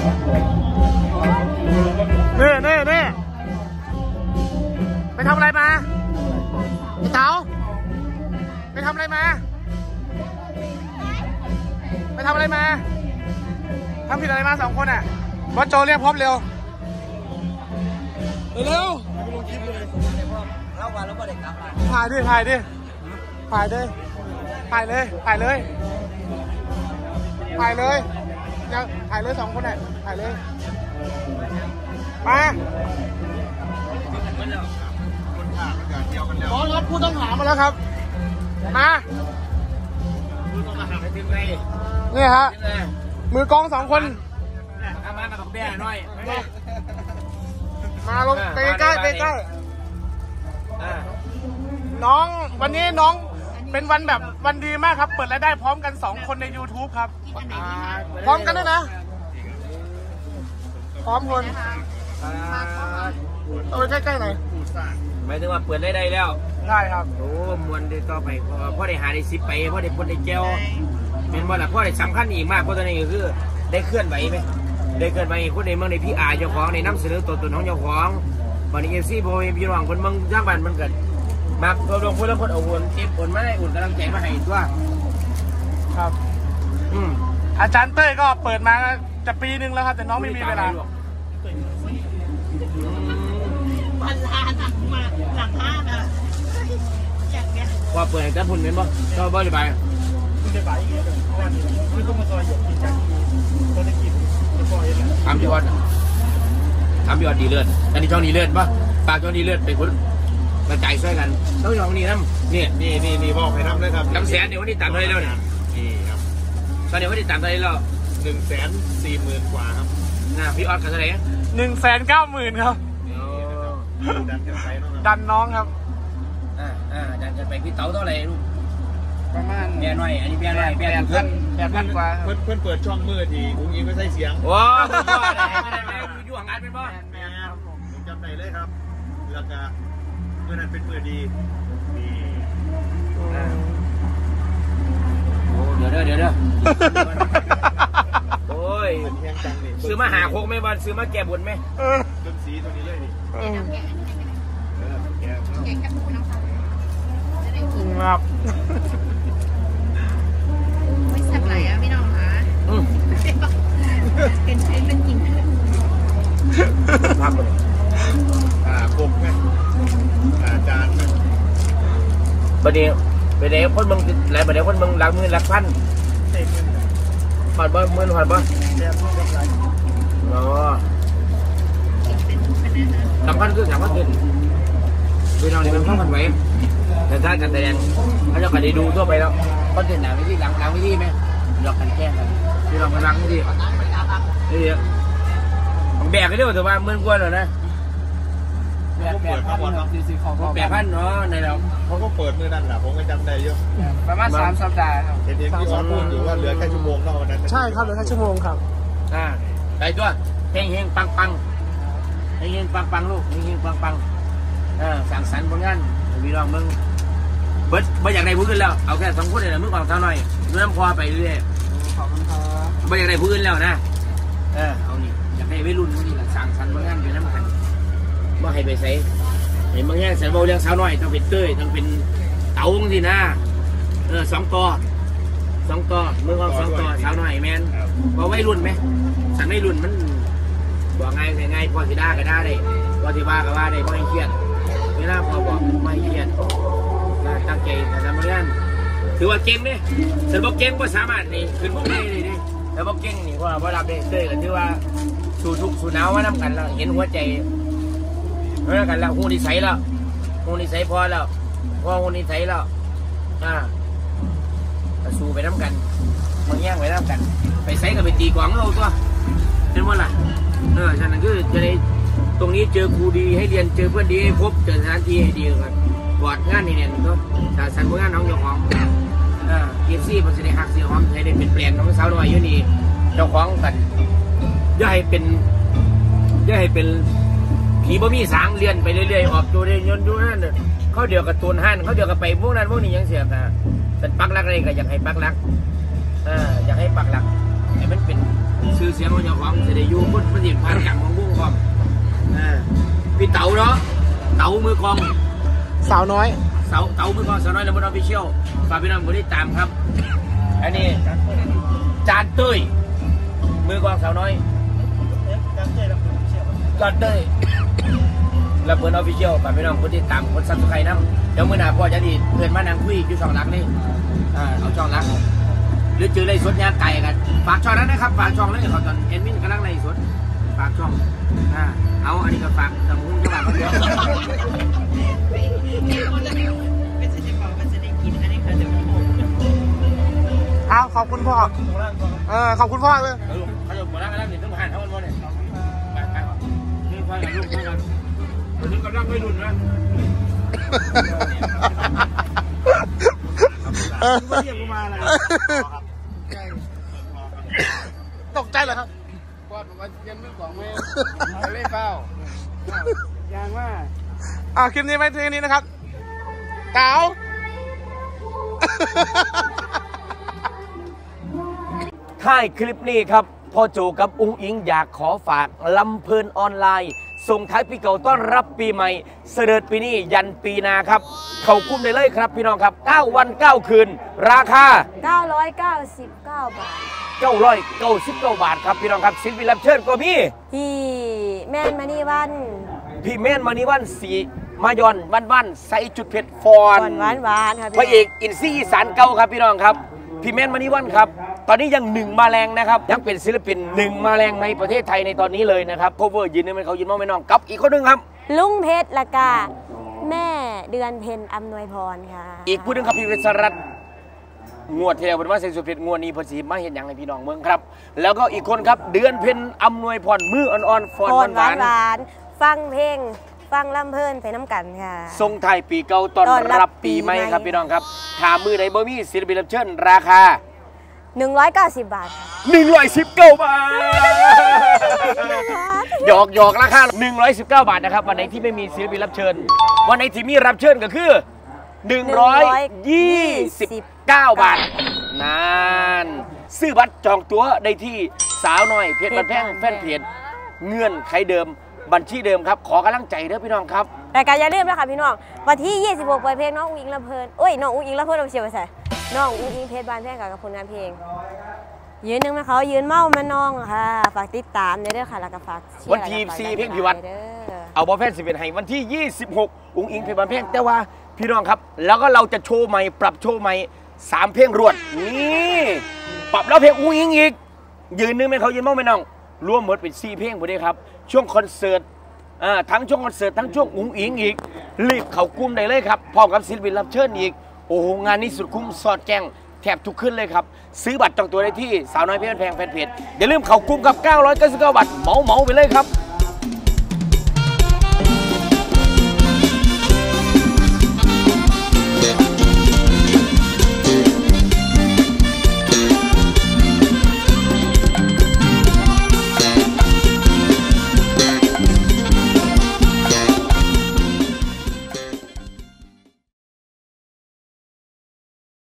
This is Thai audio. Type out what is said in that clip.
นี่ไปทำอะไรมาไอ้เต๋าไปทำอะไรมาทำผิดอะไรมา2 คนอ่ะบอสโจเรียกพบเร็วเร็วเล่ามาแล้วก็เด็กกลับมาถ่ายเลยถ่ายเลยถ่ายเลย2 คนอ่ะถ่ายเลยมาบอสรับผู้ต้องหามาแล้วครับมานี่ฮะมือกอง2 คนมากับแบ่หน่อยมาลงไปใกล้น้องวันนี้น้องเป็นวันแบบวันดีมากครับเปิดรายได้พร้อมกัน2 คนใน YouTube ครับพร้อมกันด้วยนะพร้อมคนเอาไปใกล้ๆหน่อยหมายถึงว่าเปิดได้แล้วได้ครับโอ้มวนได้ต่อไปพ่อได้หาได้ซิปไปพ่อได้คนได้เจ้าเป็นว่าละพ่อได้สำคัญอีกมากเพราะตอนนี้ก็คือได้เคลื่อนไหวไหมได้เคลื่อนไหวคนในเมืองในพี่อาเจ้าของในน้ำเสนอตัวตนของเจ้าของวันนี้FCโบยพี่น้องคนเมืองย่างบ้านมันเกิดมาตัวดวงคนละคนเอาวนเก็บผลมาได้อุ่นกำลังใจมาให้ตัวครับอาจารย์เต้ยก็เปิดมาจะปีนึงแล้วครับแต่น้องไม่มีเวลาวันลาหนักมาหลังห้านะว่าเปิดแต่ผลเป็นบ่ก็บ่ได้ไปทำยอดดีเลือดอันนี้ช่องดีเลือดป่ะปากช่องดีเลือดเป็นคนกระจายช่วยกันต้องช่องนี้น้ำนี่บอกให้น้ำเลยครับ 100,000เดี๋ยววันนี้ตามเท่าไรแล้วเนี่ยนี่ครับตอนเดี๋ยววันนี้ตามเท่าไรแล้ว 140,000 กว่าครับพี่ออสกันเท่าไหร่ 190,000ครับดันน้องครับดันจะไปพี่เต๋าเท่าไหร่ลูกประมาณแบร์หน่อยอันนี้แบร์หน่อย 8,000 กว่าเพื่อนเปิดช่องมืดที่อุ้งอิงไม่ใช่เสียงว้าวไม่ยุ่งงานเป็นบ่แม่ครับผมจำได้เลยครับแล้วก็เมื่อนั้นเป็นเปิดดีนี่เดี๋ยวโอ้ยซื้อมาหาโคกไหมบ้านซื้อมาแก่บุญไหมต้นสีตัวนี้เลยนี่ครับไม่สับไหลอ่ะพี่น้องคะเป็นใช้เป็นกินพักเลยกบไงจานไงประเดี๋ยวคนมึงหลายประเดี๋ยวคนมึงหลักมือหลักพันผ่านบ่มือผ่านบ่สำคัญคือสำคัญคือพี่น้องนี่มันต้องกันไว้แต่ถ้าการแสดงเขาจะไปดูทั่วไปแล้วคอนเทนต์หนังวิธีหลังวิธีไหมหลอกกันแกล้งกันพี่น้องกำลังวิธีนี่ของแบกก็ได้แต่ว่าเมื่อกวนเลยนะ8,000เนาะในเราเขาก็เปิดมือนั่นแหละผมก็จำได้เยอะประมาณ3 สัปดาห์ครับเห็นที่ออสพูดอยู่ว่าเหลือแค่ชั่วโมงเท่านั้นใช่ครับเหลือแค่ชั่วโมงครับไปตัวเฮงปังลูกเฮงปังสั่งสรรค์ผลงานมีรองมึงเบิร์ดอยากได้ผู้อื่นแล้วเอาแค่2 คนเลยมึงบอกเท่าหน่อยดูน้ำคอไปเรื่อยขอบคุณครับเบิร์ดอยากได้ผู้อื่นแล้วนะเอานี่อยากให้วัยรุ่นนี่แหละสั่งสรรค์ผลงานอยู่น้ำกันว่าให้ไปใส่เห็นบางอย่างเสร็จโบเลี้ยงสาวน้อยต้องเป็นเต้ยต้องเป็นเต๋าสินะ2 ตัวมือของ2 ตัวสาวน้อยแมนว่าวัยรุ่นไหมสั่งวัยรุ่นมันบอกง่ายพอสิด่าก็ด่าได้พอสิว่าก็ว่าได้เพราะให้เครียดเวลาพอบอกไม่เครียดตั้งใจทำงานถือว่าเก่งเนี่ยแต่บอกเก่งก็สามารถนี่ขึ้นพวกนี้เลยแต่บอกเก่งนี่ก็ว่ารับได้เต้ยกันถือว่าสู้ทุกสู้หนาวมาทำกันแล้วเห็นหัวใจเมื่อกันแล้วหูนิสัยแล้วหูนิสัยพอแล้วพอหูนิสัยแล้วสู้ไปน้ำกันมาแย่งไปน้ำกันไปใส่กับไปตีกวางเราตัวเป็นว่าล่ะฉะนั้นคือจะได้ตรงนี้เจอครูดีให้เรียนเจอเพื่อนดีให้พบเจอสถานที่ให้ดีกันบอดงานนี่เนี่ยก็แต่สันผลงานน้องเจ้าของเกียรติมันจะได้หักเสียความให้ได้เป็นเปลี่ยนน้องสาวน้อยอยู่นี่เจ้าของกันอย่าให้เป็นผีบ่มีสางเรียนไปเรื่อยๆออกตัวเรียนยนต์อยู่นั่นเขาเดียวกับตูนหันเขาเดียวกับไปพวกนั้นพวกนี้ยังเสียค่ะเป็นปักหลักอะไรก็อยากให้ปักหลักอยากให้ปักหลักให้มันเป็นสื่ซื้อเสียงของเจ้าของจะได้อยู่บนประเทศผ่านอย่างของวงความพี่เต๋าเนาะเต๋ามือกองสาวน้อยเต๋ามือกองสาวน้อยและบนออฟฟิเชียลฝากพี่น้องคนที่ตามครับอันนี้จานเต้ยมือกองสาวน้อยจานเต้ยและเบอร์ออฟฟิเชียลฝากพี่น้องคนที่ตามคนซับสไครต์นะเดี๋ยวมื่อหน้าพ่อจะดีเพื่อนมานั่งคุยอยู่ช่องหลักนี่เอาช่องหลักหรือจือไล่สดยาไก่กันฝากช่องนั้นนะครับฝากช่องนั้นเขาตอนเอ็นมินกำลังไล่สดฝากช่องเอาอันนี้ก็ฝากตำรวจจังหวัดคนเดียวเป็นจะบอกว่าจะได้กินอันนี้ค่ะเดี๋ยวผมเอาขอบคุณพ่อขอบคุณพ่อเลยเขาจะบอกแล้วนี่ต้องผ่านทั้งวันเนี่ยนี่พ่อกับลูกกันวันนี้กำลังไม่รุนนะเรียกกูมาอะไรตกใจเหรอครับว่าผมว่ายันไม่บอกไม่เล่นเป้ายังว่าคลิปนี้ไปที่นี้นะครับเต๋าท้ายคลิปนี้ครับพ่อโจกับอุ้งอิงอยากขอฝากลำเพลินออนไลน์ส่งท้ายปีเก่าต้อนรับปีใหม่เสด็จปีนี้ยันปีหน้าครับเข้าคุ้มได้เลยครับพี่น้องครับ9 วัน 9 คืนราคา 999 บาท 999 บาทครับพี่น้องครับศิลปินรับเชิญก็มีพี่แม่นมานี่วันพี่แม่นมานี่วันสีมายอนวันใส่จุดเผ็ดฟอนหวานครับพระเอกอินซี่อีสานเก่าครับพี่น้องครับพี่แม่นมานี่วันครับตอนนี้ยัง1 มาแรงนะครับยังเป็นศิลปิน1 มาแรงในประเทศไทยในตอนนี้เลยนะครับโคเวอร์ยืนนี่มันเขายืนมองไม่น้องกับอีกคนนึงครับลุงเพชรละกาแม่เดือนเพ็ญอำนวยพรค่ะอีกผู้นึงครับพี่วิศรัตน์งวดที่แล้วเป็นว่าเซนสุดเพชรงวดนี้เพอสีมาเห็นอย่างในพี่น้องเมืองครับแล้วก็อีกคนครับเดือนเพ็ญอำนวยพรมืออ่อนๆฟอนหวานฟังเพลงฟังลำเพลินไปน้ำกันค่ะทรงไทยปีเก่าตอนรับปีใหม่ครับพี่น้องครับถามมือไหนบ่มีศิลปินรับเชิญราคา 190 บาท 119 บาทหยอกราคา119 บาทนะครับวันไหนที่ไม่มีศิลปินรับเชิญวันไหนที่มีรับเชิญก็คือ129 บาทนั่นซื้อบัตรจองตั๋วได้ที่สาวน้อยเพจบันแพงแฟนเพจเงื่อนไขเดิมบัญชีเดิมครับขอกำลังใจเด้อพี่น้องครับรายการอย่าลืมนะคะพี่น้องวันที่26เปิดเพลงน้องอุ้งอิงลำเพลินน้องอุ้งอิงลำเพลินเราเชียร์ไปใส่น้องอุ้งอิงเพจบานแพงกับผลงานเพลงยืนนึงมาเขายืนเมามาน้องค่ะฝากติดตามเด้อค่ะแล้วก็ฝากวันที่4เพลงพิวัตรเอาบอลแฟน11ให้วันที่26อุ้งอิงเพจบานแพงแต่ว่าพี่น้องครับแล้วก็เราจะโชว์ใหม่ปรับโชว์ใหม่3 เพลงรวดนี่ปรับแล้วเพลงอุ้งอิงอีกยืนนึงให้เขายืนเมาไม่น้องรวมหมดเป็น4 เพลงหมดเลยครับช่วงคอนเสิร์ตทั้งช่วงคอนเสิร์ตทั้งช่วงอุ้งอิงอีกรีบเข้ากลุ่มได้เลยครับพร้อมกับศิลปินรับเชิญอีกโอ้โหงานนี้สุดคุ้มสอดแจ้งแทบทุกขึ้นเลยครับซื้อบัตรจองตัวได้ที่สาวน้อยเพชรแพงแฟนเพจอย่าลืมเข้ากลุ่มกับ999 บาทเหมาไปเลยครับ